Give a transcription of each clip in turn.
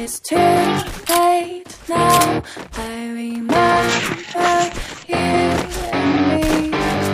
It's too late now. I remember you and me,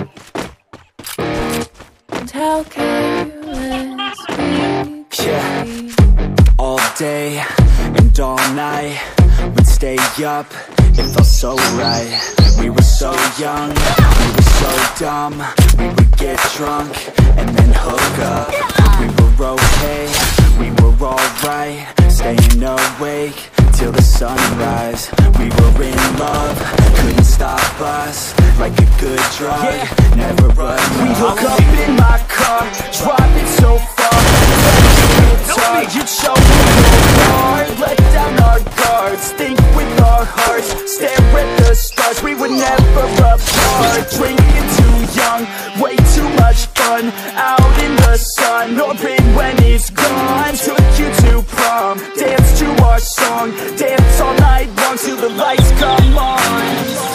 and how careless we could be. All day and all night, we'd stay up, it felt so right. We were so young, we were so dumb. We would get drunk and then hook up. We were okay, we were alright, staying awake till the sunrise. We were in love, couldn't stop us, like a good drug, never run out. We hook up in my car, driving so far. You chose your heart, let down our guards, think with our hearts, stare at the stars. We were never apart, drinking too young, way too much fun, out in the sun, open when it's gone. Took you to prom, dance to our song, dance all night long till the lights come on.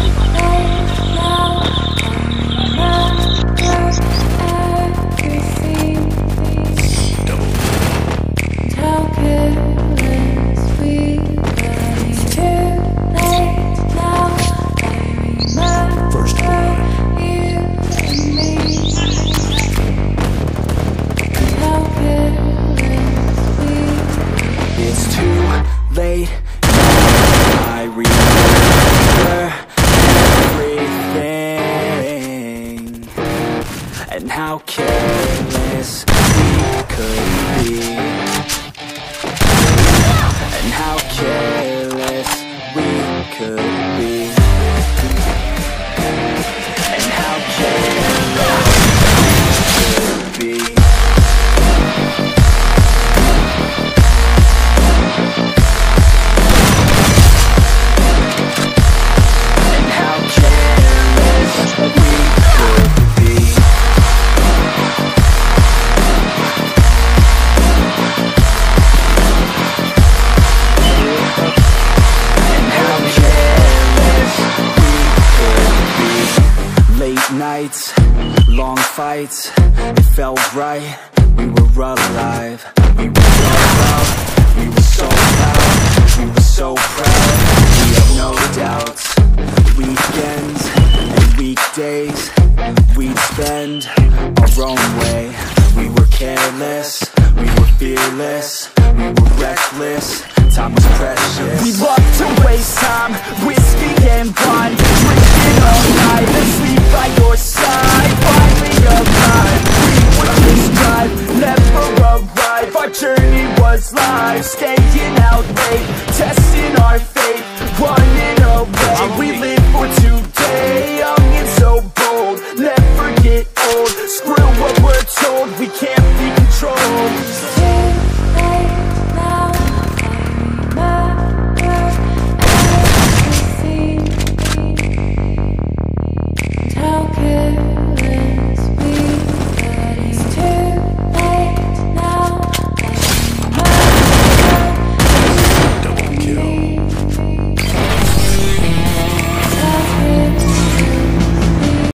Late, I remember everything, and how careless we could be, and how careless we could be, and how careless we could be. Nights, long fights, it felt right. We were alive, we were so proud, we were so loud, we were so proud. We had no doubts. Weekends and weekdays, we'd spend our own way. We were careless, we were fearless, we were reckless. Time was precious. We loved to waste time,